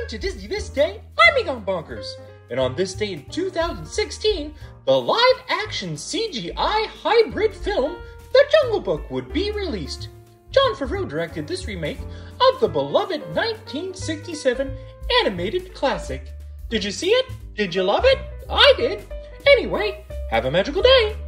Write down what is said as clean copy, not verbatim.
Welcome to Disney This Day, I'm Gone Bonkers. And on this day in 2016, the live-action CGI hybrid film, The Jungle Book, would be released. Jon Favreau directed this remake of the beloved 1967 animated classic. Did you see it? Did you love it? I did. Anyway, have a magical day.